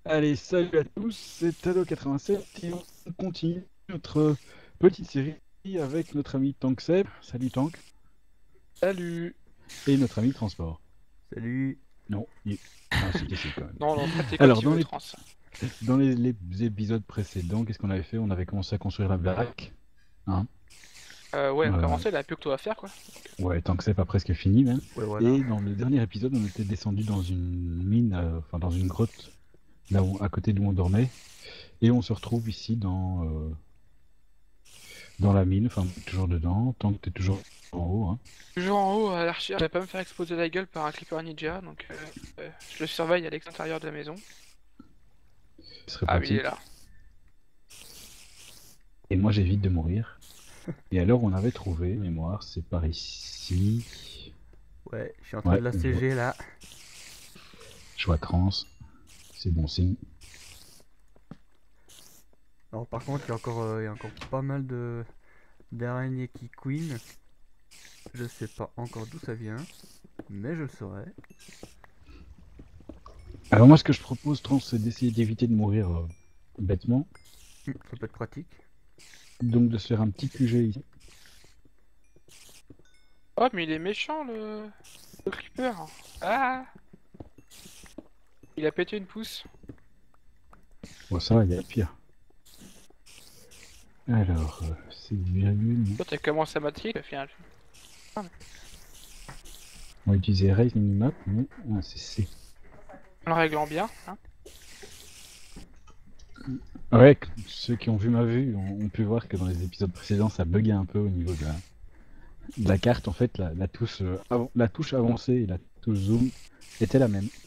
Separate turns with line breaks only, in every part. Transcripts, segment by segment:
Allez, salut à tous, c'est Tado87 et on continue notre petite série avec notre ami Tank Seb, salut Tank,
Salut!
et notre ami Transport.
Salut.
Non, ah, c'était si quand même.
Non, non, traitez comme
Alors,
tu veux, trans.
dans les épisodes précédents, qu'est-ce qu'on avait fait? On avait commencé à construire la baraque. Hein.
Ouais, on
Euh,
commençait, il y a plus que toi à faire, quoi.
ouais, Tank Seb a presque fini même.
Ouais, voilà.
Et dans le dernier épisode, on était descendu dans une mine, enfin dans une grotte, là où, à côté d'où on dormait. Et on se retrouve ici dans la mine, enfin toujours dedans, tant que t'es toujours en haut. Hein.
Toujours en haut, à l'arrière, je vais pas me faire exploser la gueule par un creeper ninja, donc je le surveille à l'extérieur de la maison.
Ce serait
Ah oui, il est
pratique.
là.
Et moi j'évite de mourir. Et alors on avait trouvé, mémoire, c'est par ici.
Ouais, je suis en train
Ouais,
de la CG là.
je vois trans. C'est bon signe.
Alors par contre, il y a encore pas mal d'araignées qui queen. Je sais pas encore d'où ça vient, mais je le saurai.
Alors moi ce que je propose, trans, c'est d'essayer d'éviter de mourir bêtement.
Ça peut être pratique.
Donc de se faire un petit QG ici.
Oh, mais il est méchant, le creeper. Ah! Il a pété une pousse.
Bon ça va, il y a pire. Alors, c'est virgule.
Toi, t'as commencé à matrier, au final.
On va utiliser Raise Minimap, mais c'est C.
En le réglant bien, hein.
Ouais, ceux qui ont vu ma vue ont pu voir que dans les épisodes précédents, ça buguait un peu au niveau de la carte. En fait, la touche avancée et la touche zoom étaient la même.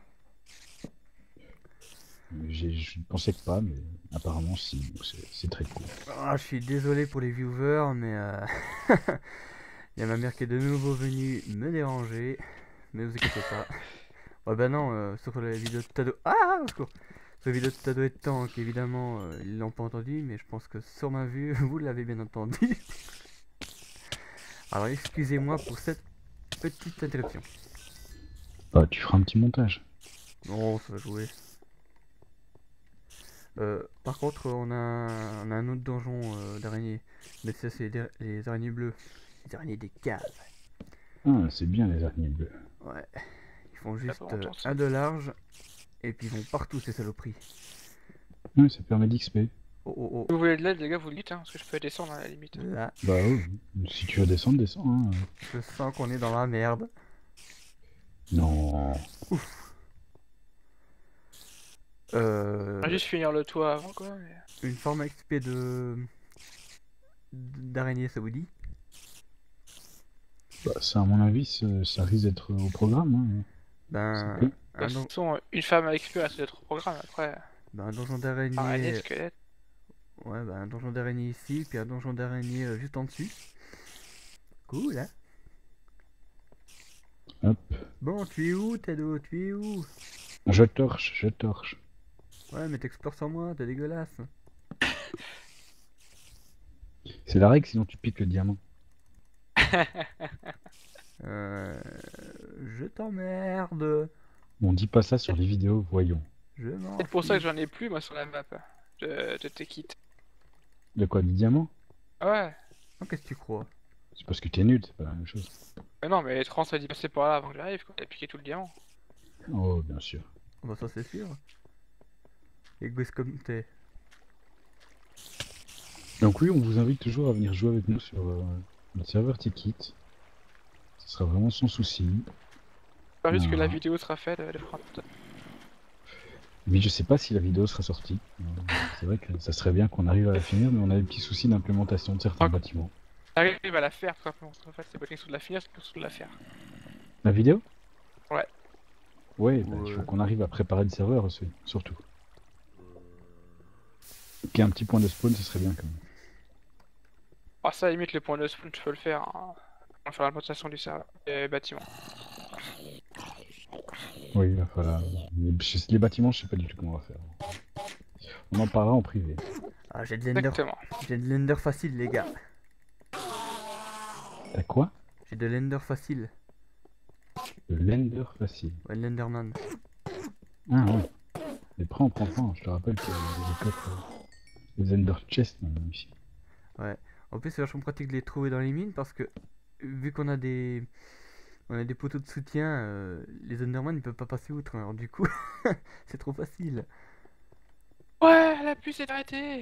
Je ne pensais que pas, mais apparemment, si, donc c'est très cool.
Ah, je suis désolé pour les viewers, mais il y a ma mère qui est de nouveau venue me déranger. Mais vous inquiétez pas. Ouais, bah non, sur la vidéo de Tado. Ah, au secours. Sur la vidéo de Tado et de Tank, évidemment, ils l'ont pas entendu, mais je pense que sur ma vue, vous l'avez bien entendu. Alors, excusez-moi pour cette petite interruption.
Bah, tu feras un petit montage.
Non, ça va jouer. Par contre, on a un autre donjon d'araignées. Mais ça, c'est les araignées bleues. Les araignées des caves.
Ah, c'est bien les araignées bleues.
Ouais. Ils font
Ça
juste
fait longtemps, ça.
un de large. Et puis ils vont partout, ces saloperies.
Ouais, ça permet d'XP.
Oh oh
Si vous voulez de l'aide, les gars, vous le dites, hein, parce que je peux descendre à la limite.
oh. Là,
Bah, ouais, si tu veux descendre, descends. Hein.
je sens qu'on est dans la merde.
Non.
On va juste finir le toit avant, quoi.
Une forme XP d'araignée, ça vous dit?
Bah, ça, à mon avis, ça risque d'être au programme. Hein. Ça
Ben,
peut.
De toute façon, une femme avec XP reste d'être au programme, après.
un donjon
Araignée,
d'araignée.
squelette.
Ouais, ben un donjon d'araignée ici, puis un donjon d'araignée juste en dessus. Cool, hein?
Hop.
Bon, tu es où, Tado? Tu es où?
Je torche, je torche.
Ouais, mais t'explores sans moi, t'es dégueulasse.
C'est la règle, sinon tu piques le diamant.
Euh, je t'emmerde.
On dit pas ça sur les vidéos, voyons.
Je m'en
C'est pour ça que
fiche.
j'en ai plus, moi, sur la map. Je te quitte.
De quoi, du diamant?
Ouais.
Oh, qu'est-ce que tu crois?
C'est parce que t'es nul, c'est pas la même chose.
Mais non, mais Trans a dit passer par là avant que j'arrive, quoi. Il a piqué tout le diamant.
Oh, bien sûr.
Bah ça c'est sûr. Égoïste comme t'es.
Donc oui, on vous invite toujours à venir jouer avec nous sur notre serveur Ticket. Ce sera vraiment sans souci.
J'espère juste que la
Ah.
vidéo sera faite de frappe.
Mais je sais pas si la vidéo sera sortie. C'est vrai que ça serait bien qu'on arrive à la finir, mais on a des petits soucis d'implémentation de certains
Ah.
bâtiments.
J'arrive à la faire, tout simplement. En fait, c'est pas une question de la finir, c'est une question de la faire.
La vidéo?
Ouais.
Ouais, bah, il faut qu'on arrive à préparer le serveur aussi, surtout. Qu'il y ait un petit point de spawn, ce serait bien quand même.
Ah, ça, limite, le point de spawn, tu peux le faire. Hein. On va faire l'implantation du serveur. Bâtiment.
Oui, il va falloir. Les bâtiments, je sais pas du tout comment on va faire. On en parlera en privé.
Ah j'ai de l'ender.
Exactement.
J'ai de l'ender facile les gars.
T'as quoi?
J'ai de l'ender facile.
Le lender facile.
Ouais, l'enderman.
Ah ouais. Mais prends, je te rappelle qu'il y a les coffres, les Ender Chest ici.
Ouais. En plus, c'est vachement pratique de les trouver dans les mines parce que vu qu'on a des poteaux de soutien, les Enderman ils peuvent pas passer outre. Alors du coup, c'est trop facile.
Ouais, la pluie s'est arrêtée.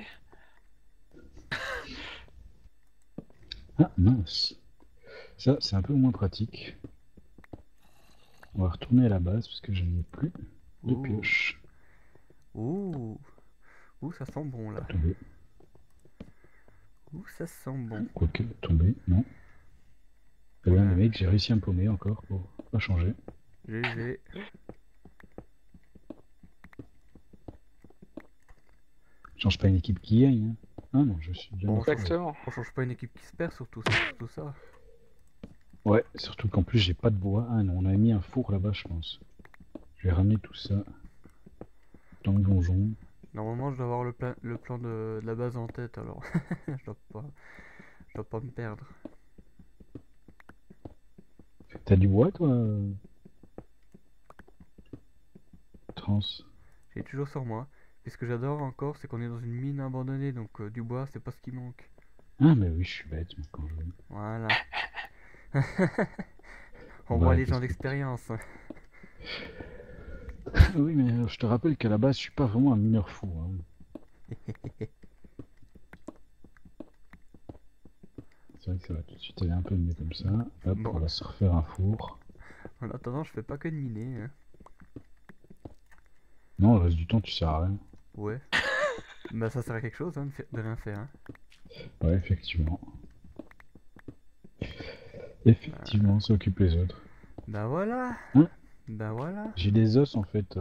Ah mince. Ça, c'est un peu moins pratique. On va retourner à la base parce que je n'ai plus de
Ouh.
pioche.
Ouh. Ouh, ça sent bon là.
Tomber.
Ouh, ça sent bon.
Quoique, tomber, non. Très bien,
Ouais.
les mecs, j'ai réussi à me paumer encore pour pas changer.
GG.
Je change pas une équipe qui gagne. Hein. Ah non, je suis bien
Bon,
enfoiré.
Exactement.
On change pas une équipe qui se perd surtout, c'est surtout ça.
Ouais, surtout qu'en plus j'ai pas de bois. Ah non, on a mis un four là-bas, je pense. Je vais ramener tout ça dans le donjon.
Normalement, je dois avoir le plan de la base en tête, alors je dois pas me perdre.
T'as du bois toi Trans.
J'ai toujours sur moi. Et ce que j'adore encore, c'est qu'on est dans une mine abandonnée, donc du bois, c'est pas ce qui manque.
Ah mais oui, je suis bête moi, quand je...
Voilà. On
Ouais,
voit les
parce
gens
que-
d'expérience.
Oui, mais je te rappelle qu'à la base, je suis pas vraiment un mineur fou. Hein. C'est vrai que ça va tout de suite aller un peu mieux comme ça. Hop,
Bon.
on va se refaire un four.
En attendant, je fais pas que de miner. Hein.
Non, le reste du temps, tu sers à rien.
Ouais. Bah ça sert à quelque chose hein, de rien faire. Hein.
Ouais, effectivement. Effectivement, ça occupe les autres.
Bah voilà.
Hein
Bah voilà.
J'ai des os en fait.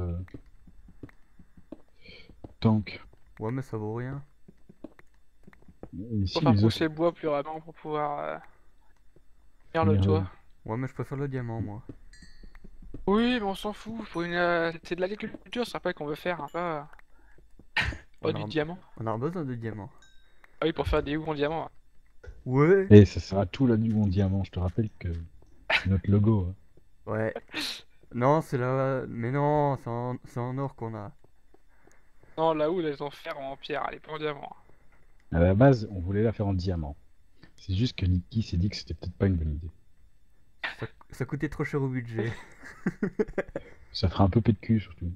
Tank.
Ouais, mais ça vaut rien.
Ici,
Faut faire
les os.
pousser le bois plus rapidement pour pouvoir faire le
finir
toit.
Ouais, mais je préfère le diamant, moi.
Oui, mais on s'en fout. C'est de l'agriculture, ça rappelle qu'on veut faire, hein, pas
On
du
a,
diamant.
on a besoin de diamants.
Ah oui, pour faire des houes en diamant.
Ouais.
Et ça sera tout là du bon diamant. Je te rappelle que c'est notre logo. Hein.
Ouais. Non, c'est là. Mais non, c'est en or qu'on a.
Non, la houe, elles en fer en pierre, elle est pas en diamant.
À la base, on voulait la faire en diamant. C'est juste que Nicky s'est dit que c'était peut-être pas une bonne idée.
Ça coûtait trop cher au budget.
Ça fera un peu pet de cul surtout.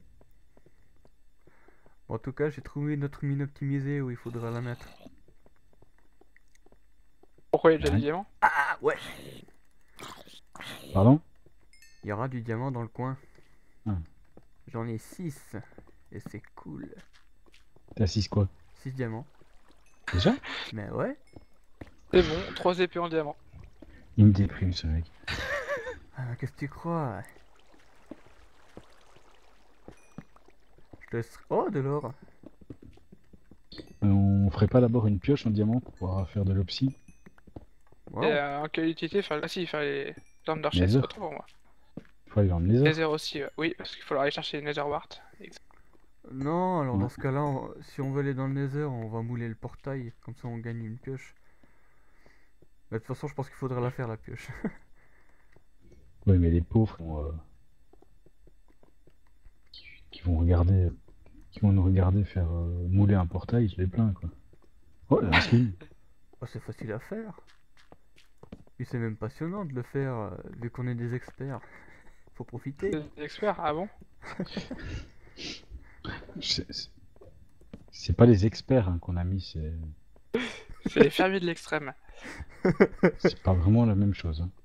Bon, en tout cas, j'ai trouvé notre mine optimisée où il faudra la mettre.
Pourquoi il y a déjà
Ouais.
du diamant?
Ah ouais.
Pardon?
Il y aura du diamant dans le coin.
Ah.
J'en ai 6. Et c'est cool.
T'as 6 quoi?
6 diamants.
Déjà?
Mais ouais.
C'est bon, 3 épées en diamant.
Il me déprime ce mec.
Ah, qu'est-ce que tu crois? Je te laisse... Oh, de l'or.
On ferait pas d'abord une pioche en diamant pour pouvoir faire de l'opsie?
Wow.
Et en quelle utilité faire... Ah si, faire les armes d'archer,
Nether.
c'est pas trop pour moi.
Faut aller dans le nether.
Nether aussi, oui, parce qu'il faut aller chercher les Nether Wart.
Non, alors
Ouais.
dans ce cas-là, si on veut aller dans le Nether, on va mouler le portail. Comme ça, on gagne une pioche. Mais de toute façon, je pense qu'il faudra la faire, la pioche.
Oui, mais les pauvres qui vont regarder, qui vont nous regarder faire mouler un portail, je les plains quoi. Oh la skin.
Oh, c'est facile à faire. Puis c'est même passionnant de le faire, vu qu'on est des experts. Faut profiter.
Des experts, ah bon?
C'est pas les experts hein, qu'on a mis,
C'est les fermiers de l'extrême.
c'est pas vraiment la même chose. Hein.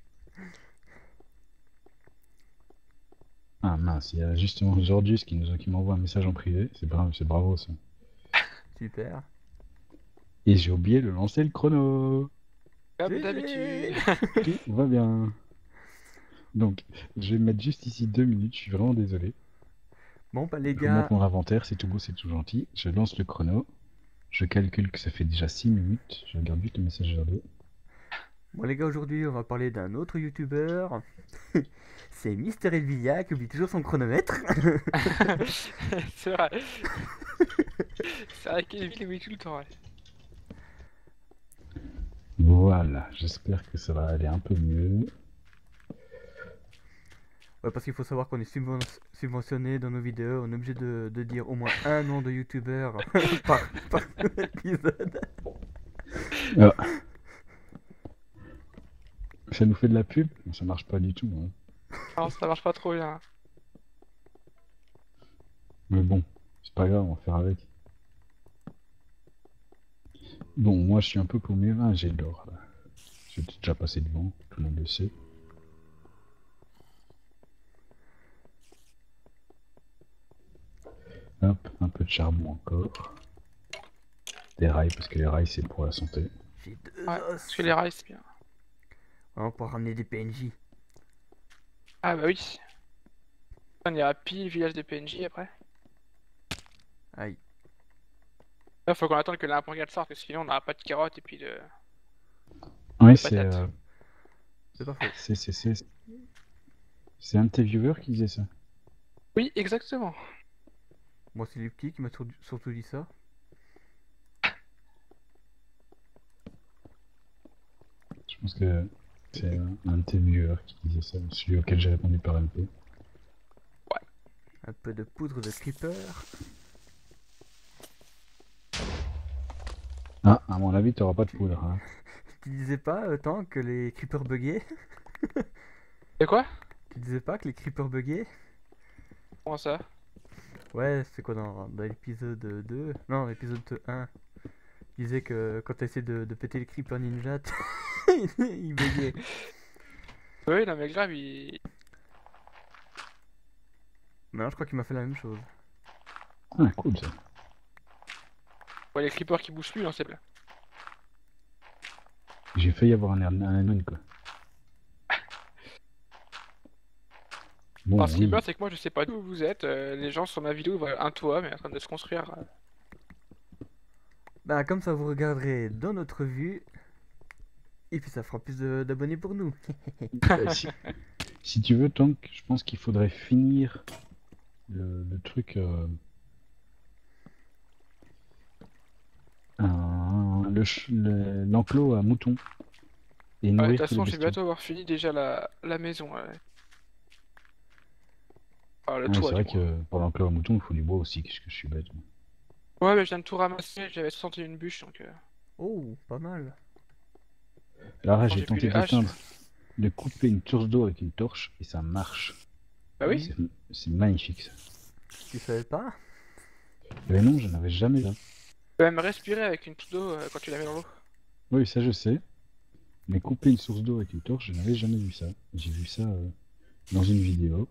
Ah mince, il y a justement Jordius qui m'envoie un message en privé, c'est bravo ça.
Super.
Et j'ai oublié de lancer le chrono.
Comme
GG.
d'habitude.
Tout va bien. Donc, je vais mettre juste ici 2 minutes, je suis vraiment désolé.
Bon, bah les
Je
gars,
monte mon inventaire, c'est tout beau, c'est tout gentil. Je lance le chrono. Je calcule que ça fait déjà 6 minutes. Je regarde vite le message d'eau.
aujourd'hui, on va parler d'un autre youtubeur. C'est Mister Elvia qui oublie toujours son chronomètre.
C'est vrai. C'est vrai qu'il est oui tout le temps, ouais.
Voilà, j'espère que ça va aller un peu mieux.
Ouais, parce qu'il faut savoir qu'on est subventionné dans nos vidéos, on est obligé de dire au moins un nom de youtubeur par épisode.
Ah, ça nous fait de la pub, mais ça marche pas du tout, hein.
Non, ça marche pas trop bien.
Mais bon, c'est pas grave, on va faire avec. Bon, moi je suis un peu paumé. Ah, j'ai l'or là. J'étais déjà passé devant, tout le monde le sait. Hop, un peu de charbon encore. Des rails, parce que les rails c'est pour la santé.
J'ai 2
Ouais,
os.
parce que les rails, c'est bien.
Hein, pour ramener des PNJ.
Ah bah oui. On ira pile le village des PNJ après.
Aïe.
Là, faut qu'on attende que l'imporgade sorte, parce que sinon on n'aura pas de carottes et puis de
Ouais,
patates.
C'est pas faux.
c'est un de tes viewers qui disait ça.
Oui, exactement.
Moi, c'est Lupti qui m'a surtout dit ça.
Je pense que c'est un de tes viewers qui disait ça, celui auquel j'ai répondu par MP.
Un peu de poudre de creeper.
Ah, à mon avis, t'auras pas de poudre, hein.
Tu disais pas, tant que les creepers buggaient?
Et quoi?
Tu disais pas que les creepers buggaient?
Comment ça?
Ouais, c'est quoi dans l'épisode 2? Non, l'épisode 1. Il disait que quand t'essayais de péter les creepers ninja, il buguait.
Oui, non mais grave, il...
Maintenant, je crois qu'il m'a fait la même chose.
Ah, cool ça.
Ouais, les creepers qui bougent plus, non, c'est bien.
J'ai failli avoir un anon, quoi. Bon,
Alors, ce qui est
oui.
bien, c'est que moi je sais pas d'où vous êtes. Les gens sur ma vidéo voient un toit, mais en train de se construire.
Bah, comme ça, vous regarderez dans notre vue. Et puis, ça fera plus d'abonnés pour nous.
Si tu veux, Tank, je pense qu'il faudrait finir le truc. L'enclos à moutons. Et
Ouais, de
nourrir
toute
tous les
façon, je vais
bestiaux.
bientôt avoir fini déjà la maison. Ouais. Enfin, le
Ouais,
toit,
c'est
du
vrai
moins.
que pour l'enclos à moutons, il faut du bois aussi, qu'est-ce que je suis bête.
Ouais, mais je viens de tout ramasser, j'avais 61 bûches, donc
Oh, pas mal.
Alors là,
quand
j'ai
j'ai plus
tenté
les haches.
de couper une source d'eau avec une torche et ça marche.
Bah oui.
C'est magnifique ça.
Tu savais pas?
Mais non, je n'avais jamais là.
Tu peux même respirer avec une touche d'eau quand tu la mets dans l'eau.
Oui, ça je sais. Mais couper une source d'eau avec une torche, je n'avais jamais vu ça. J'ai vu ça dans une vidéo.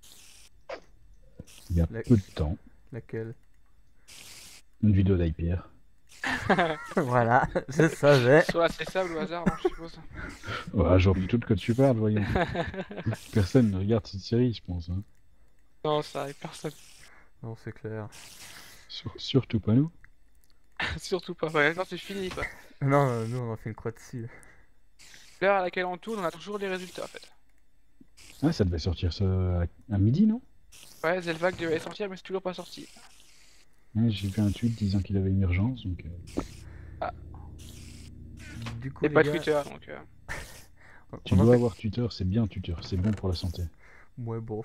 Il y a peu de temps.
Laquelle?
Une vidéo d'Hyper.
Voilà, je savais.
Soit assez sable au hasard, non, je suppose.
Ouais, j'en doute que tu parles, voyons. Personne ne regarde cette série, je pense. Hein.
Non, ça arrive personne.
Non, c'est clair.
Surtout pas nous.
Surtout pas. Ouais, non, c'est fini quoi.
Non, nous, on a fait une croix dessus.
L'heure à laquelle on tourne, on a toujours les résultats en fait.
Ah, ça devait sortir ça à midi, non?
Ouais, Zelvac devait sortir, mais c'est toujours pas sorti.
Ouais, j'ai vu un tweet disant qu'il avait une urgence, donc...
Du coup,
Et
les
pas
gars,
Twitter, donc...
Tu
on en
dois
fait-
avoir Twitter, c'est bien Twitter, c'est bon pour la santé.
Ouais, bon.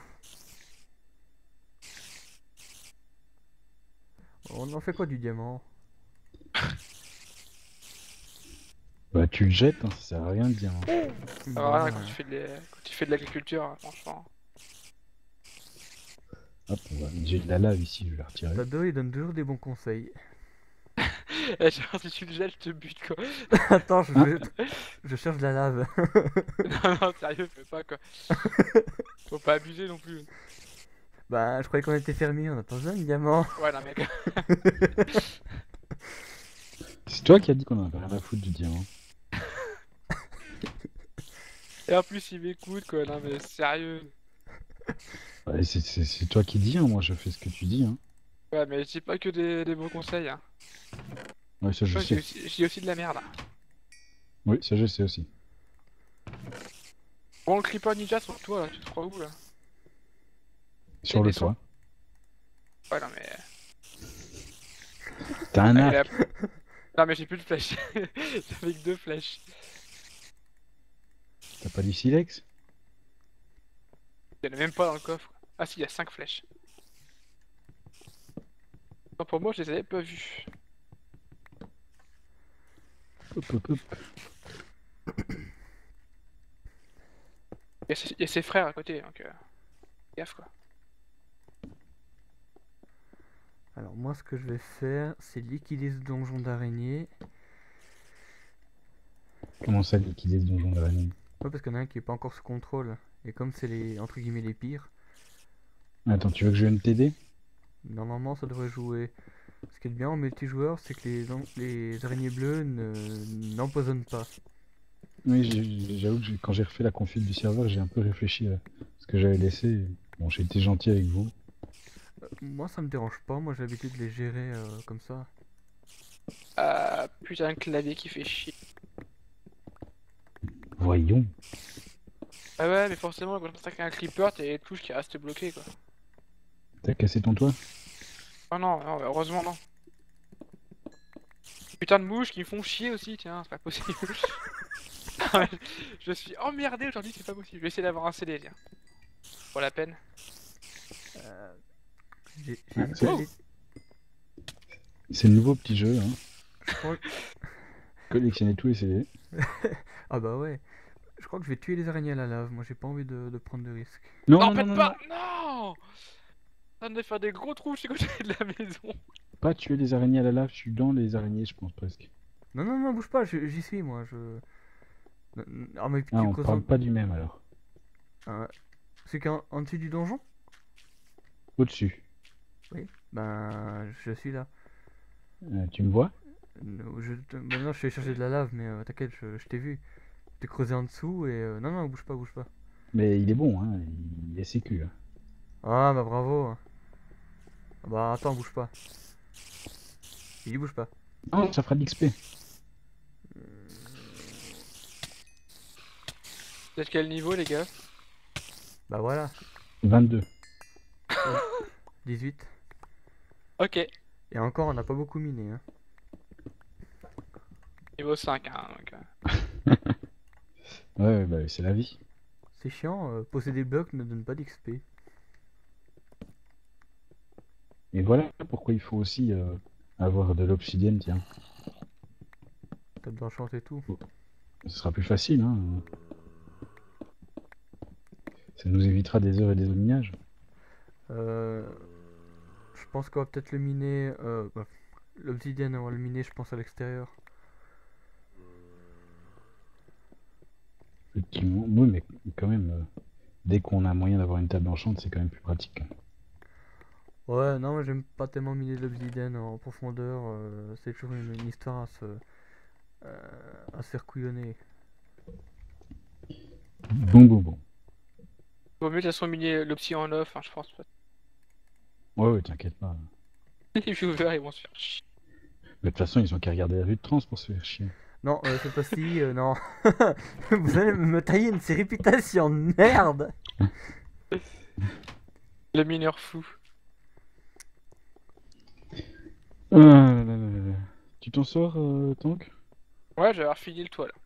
On en fait quoi du diamant?
Bah tu le jettes, hein, ça sert à rien de dire. Hein.
Alors là,
Ouais.
quand tu fais de l'agriculture, hein, franchement...
Hop, j'ai de la lave ici, je vais la retirer.
Tado, il donne toujours des bons conseils.
Eh, genre, si tu le jettes, je te bute quoi.
Attends, je cherche de la lave.
Non, non, sérieux, fais pas quoi. Faut pas abuser non plus.
Bah, je croyais qu'on était fermier, on a pas besoin de diamant.
Ouais, non, mec.
C'est toi qui as dit qu'on en avait rien à foutre du diamant.
Et en plus, il m'écoute quoi. Non, mais sérieux.
Ouais, c'est toi qui dis, hein, moi je fais ce que tu dis. Hein.
Ouais, mais j'ai pas que des bons conseils. Hein.
Ouais, ça je
Ouais,
sais.
j'ai aussi de la merde. Hein.
Oui, ça je sais aussi.
Bon, le Creeper Ninja sur toi là, tu te crois où là?
Sur le
descend.
toit.
Ouais, non, mais.
T'as un
Ah,
arc.
Non, mais j'ai plus de flèches. J'avais que 2 flèches.
T'as pas du silex?
Il y en a même pas dans le coffre. Ah si, il y a 5 flèches. Non, pour moi, je les avais pas vues.
Hop, hop, hop.
Il y a ses frères à côté, donc gaffe quoi.
Alors moi ce que je vais faire, c'est liquider ce donjon d'araignée.
Comment ça, liquider ce donjon d'araignée?
Ouais, parce qu'il y en a un qui est pas encore sous contrôle. Et comme c'est les entre guillemets les pires,
Attends, tu veux que je vienne t'aider?
normalement ça devrait jouer. Ce qui est bien en multijoueur, c'est que les araignées bleues n'empoisonnent pas.
Oui, j'avoue que quand j'ai refait la config du serveur, j'ai un peu réfléchi à ce que j'avais laissé. Bon, j'ai été gentil avec vous.
Moi ça me dérange pas, moi j'ai l'habitude de les gérer comme ça.
Ah putain, un clavier qui fait chier.
Voyons.
Ah ouais, mais forcément, quand t'attaques un creeper, t'as les touches qui restent bloquées quoi.
T'as cassé ton toit?
Oh non, non, heureusement non. Putain de mouches qui me font chier aussi, tiens, c'est pas possible. Je suis emmerdé aujourd'hui, c'est pas possible. Je vais essayer d'avoir un CD, tiens. Pour la peine.
J'ai
Ah,
hésité à
oh.
aller-
C'est le nouveau petit jeu, hein.
je crois-
Collectionner tous les CD.
Ah bah ouais. Je crois que je vais tuer les araignées à la lave, moi j'ai pas envie de prendre de risques.
Non,
Non,
non, non,
pète
non,
pas! Non! Ça de faire des gros trous chez côté de la maison.
pas tuer les araignées à la lave, je suis dans les araignées, je pense presque.
Non, non, non, bouge pas, j'y suis moi. Ah, mais
Ah,
tu
on
creuses
parle pas du même alors.
C'est qu'en dessous du donjon?
Au-dessus.
Oui. Ben, je suis là.
Tu me vois?
Maintenant, je suis allé chercher de la lave, mais t'inquiète, je t'ai vu. T'es creusé en dessous et. Non, non, bouge pas, bouge pas.
Mais il est bon, hein. Il est sécu, hein.
Ah, bah bravo. Ah, bah attends, bouge pas. Il bouge pas.
Oh, ça fera de l'XP.
Vous êtes quel niveau, les gars?
Bah voilà,
22.
18.
Ok,
Et encore, on n'a pas beaucoup miné. Hein.
niveau 5, hein, donc,
Ouais, bah c'est la vie.
C'est chiant, posséder des blocs ne donne pas d'XP.
Et voilà pourquoi il faut aussi avoir de l'obsidienne, tiens.
T'as de l'enchant et tout.
Ce sera plus facile, hein. Ça nous évitera des heures et des minages.
Je pense qu'on va peut-être le miner. Bah, l'obsidienne, on va le miner, je pense, à l'extérieur.
Effectivement. Oui, mais quand même, dès qu'on a moyen d'avoir une table d'enchant, c'est quand même plus pratique, hein.
Ouais, non, moi j'aime pas tellement miner de l'obsidienne en profondeur. C'est toujours une histoire à se faire couillonner.
Bon, bon, bon.
vaut mieux de toute façon miner l'opti en off, hein, je pense.
Ouais, ouais, t'inquiète pas.
Les viewers, ils vont se faire chier.
Mais de toute façon, ils ont qu'à regarder la vue de trans pour se faire chier.
Non, cette fois-ci, non. Vous allez me tailler une ces réputations de merde.
Le mineur fou.
Ah là là là là. Tu t'en sors, Tank?
Ouais, je vais avoir fini le toit là.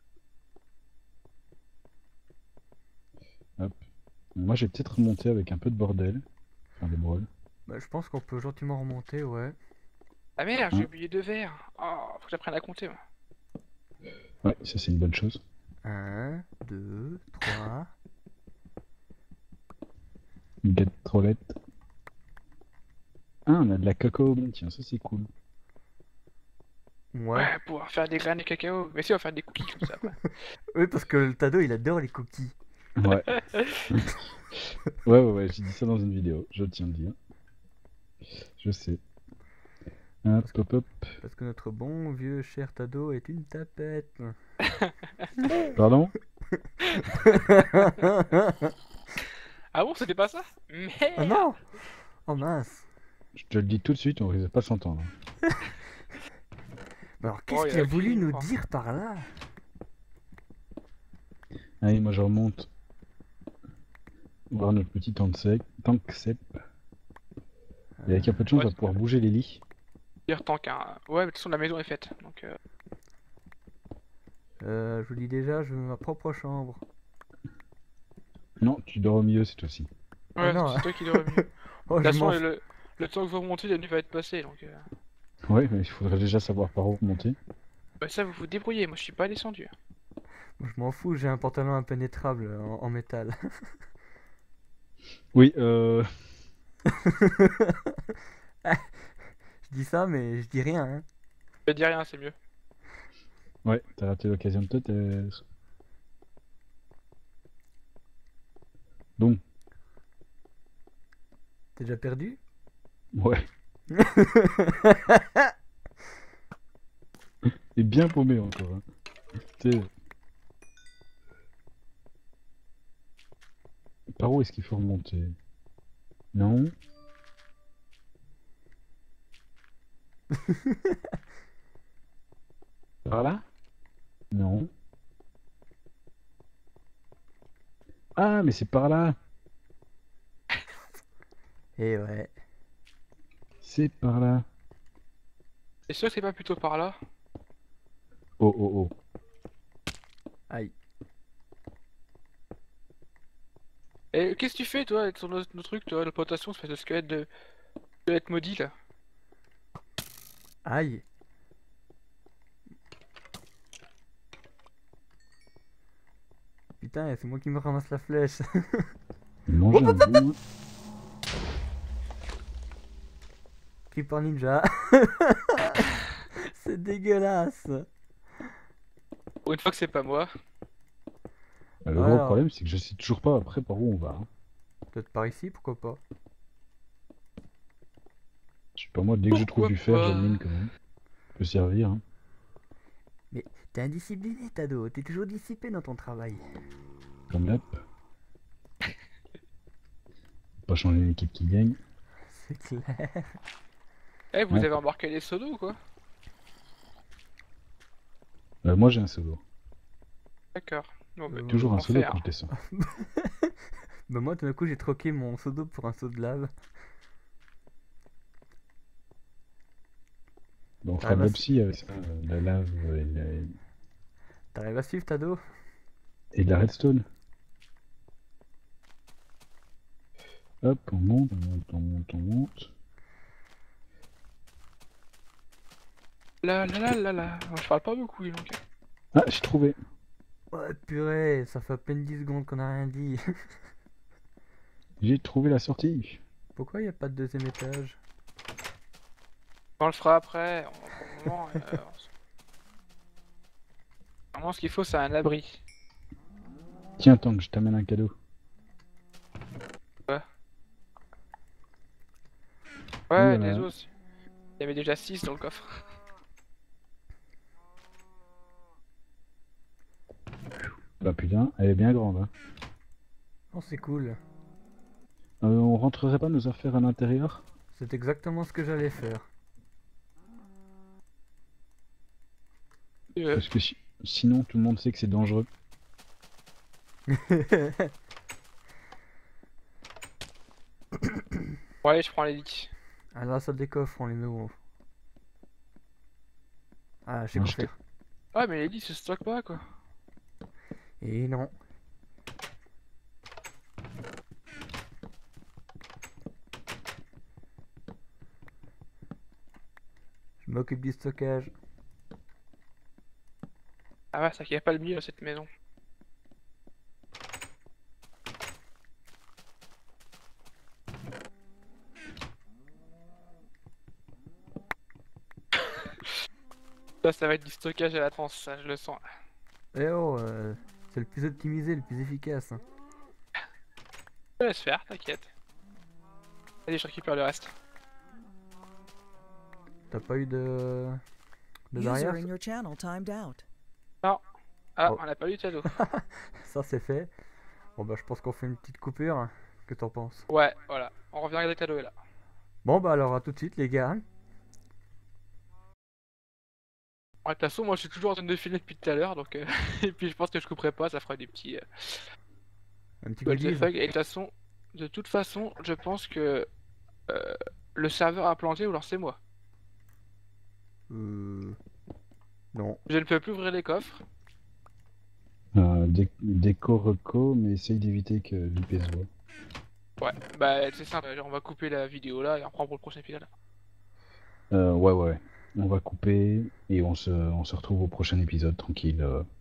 Moi, j'ai peut-être remonté avec un peu de bordel. Enfin, des brôles.
Bah, je pense qu'on peut gentiment remonter, ouais.
Ah merde, j'ai
Hein?
oublié 2 verres. Oh, faut que j'apprenne à compter, moi.
Ouais, ça, c'est une bonne chose.
1, 2, 3.
Une gastrolette. Ah, on a de la cacao bean, tiens, ça c'est cool.
Ouais.
Ouais, pouvoir faire des graines de cacao. Mais si, on va faire des cookies comme ça après.
Oui, parce que le Tado, il adore les cookies.
Ouais. Ouais, j'ai dit ça dans une vidéo, je tiens à le dire. Je sais. Hop, hop, hop.
Parce que notre bon vieux cher Tado est une tapette.
Pardon?
Ah bon, c'était pas ça? Merde.
Oh non! Oh mince!
Je te le dis tout de suite, on risque pas de s'entendre.
Mais alors, qu'est-ce
Oh, il
qu'il
a
a voulu
crié,
nous
quoi.
dire par là?
Allez, moi je remonte. Voir notre petit tank sep. Et avec un peu de chance, on va pouvoir bouger les lits.
Dire tant qu'un. Ouais, mais de toute façon, la maison est faite. Donc,
Je vous dis déjà, je veux ma propre chambre.
Non, tu dors au milieu cette fois-ci.
Oh
Ouais,
non.
c'est toi qui l'aurais mieux.
Oh,
De
je
toute
m'en
façon,
fous.
le temps que vous remontez, la nuit va être passée, donc...
Ouais, mais il faudrait déjà savoir par où monter.
Bah ça, vous vous débrouillez, moi je suis pas descendu.
Je m'en fous, j'ai un pantalon impénétrable en métal.
Oui,
Je dis ça, mais je dis rien, hein.
Je dis rien, c'est mieux.
ouais, t'as raté l'occasion de tête. Donc,
T'es déjà perdu?
ouais, et bien paumé encore. Hein. T'sais, par où est-ce qu'il faut remonter? Non? Par là? Non. Ah, mais c'est par là!
Et ouais.
C'est par là.
T'es sûr que c'est pas plutôt par là?
Oh, oh, oh.
Aïe.
Et qu'est-ce que tu fais toi avec nos trucs, toi, de plantation, espèce de squelette maudit là?
Aïe. Putain, c'est moi qui me ramasse la flèche.
Manger un bout.
Creeper Ninja. C'est dégueulasse.
Pour une fois que c'est pas moi.
Le gros
Alors,
problème, c'est que je sais toujours pas après par où on va. Hein.
peut-être par ici, pourquoi pas.
Je sais pas moi, dès que je trouve
Pourquoi
du fer,
pas?
j'en quand même. Ça peut servir. Hein.
Mais t'es indiscipliné, Tado. T'es toujours dissipé dans ton travail.
Comme d'hab. Pas changer l'équipe qui gagne.
C'est clair.
Eh, vous
Ouais.
avez embarqué les sodos ou quoi?
Moi j'ai un solo.
D'accord. Bon, bah,
Toujours un solo
enfer.
quand je descends.
Bah moi, tout d'un coup, j'ai troqué mon seau d'eau pour un seau de lave.
Bon, on fera
Ah,
de
bah,
l'abscie avec ça, la lave
T'arrives à suivre, Tado?
et de la redstone. Hop, on monte, on monte, on monte, on monte.
Là. Je parle pas beaucoup, donc.
Ah, j'ai trouvé.
Ouais, purée, ça fait à peine 10 secondes qu'on a rien dit.
J'ai trouvé la sortie.
Pourquoi y a pas de deuxième étage?
On le fera après. Pour le moment, vraiment, ce qu'il faut, c'est un abri.
Tiens, attends que je t'amène un cadeau.
Ouais,
Voilà.
des os. Il y avait déjà 6 dans le coffre.
Bah putain, elle est bien grande. Hein.
Oh, c'est cool.
On rentrerait pas nos affaires à l'intérieur?
C'est exactement ce que j'allais faire.
Parce que sinon tout le monde sait que c'est dangereux.
Ouais, je prends les lits.
Ah là, ça des coffres, on les met où? Ah, je sais
Non,
quoi
je te-
faire.
Ouais, mais les lits se stockent pas, quoi.
Et non. Je m'occupe du stockage.
Ah ouais, c'est qu'il n'y a pas le milieu à cette maison. Ça va être du stockage à la transe, ça, je le sens.
Eh oh, c'est le plus optimisé, le plus efficace. Hein.
Je laisse faire, t'inquiète. Allez, je récupère le reste.
T'as pas eu de
User
barrière?
in your channel timed out.
Ah,
Oh.
on a pas eu de cadeau.
Ça c'est fait. Bon bah je pense qu'on fait une petite coupure. Que t'en penses?
Ouais, voilà. On revient avec le cadeau là.
Bon bah alors à tout de suite les gars.
Ouais, de toute façon, moi je suis toujours en train de filmer depuis tout à l'heure, donc. Et puis je pense que je couperai pas, ça fera des petits.
Un petit
What the
goodies.
fuck. Et de toute façon, je pense que. Le serveur a planté ou alors c'est moi.
Non.
Je ne peux plus ouvrir les coffres.
Déco reco, mais essaye d'éviter que l'IP se voit.
Ouais, bah c'est simple, on va couper la vidéo là et on reprend pour le prochain épisode.
Ouais. On va couper et on se retrouve au prochain épisode tranquille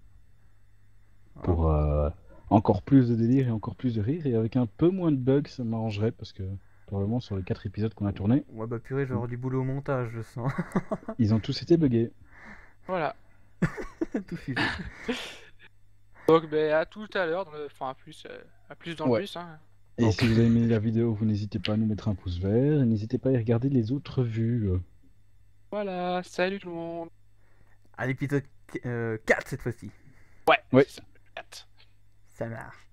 pour encore plus de délire et encore plus de rire et avec un peu moins de bugs, ça m'arrangerait parce que pour le moment sur les 4 épisodes qu'on a tournés,
Ouais, bah purée, je vais avoir du boulot au montage, je sens.
ils ont tous été buggés.
Voilà.
Tout sujet.
Donc à tout à l'heure, enfin à plus dans le
Ouais.
bus. Hein.
Et
Donc-
si vous avez aimé la vidéo, vous n'hésitez pas à nous mettre un pouce vert et n'hésitez pas à y regarder les autres vues.
Voilà, salut tout le monde.
À l'épisode 4 cette fois-ci.
Ouais,
Ouais.
c'est ça.
Ça marche.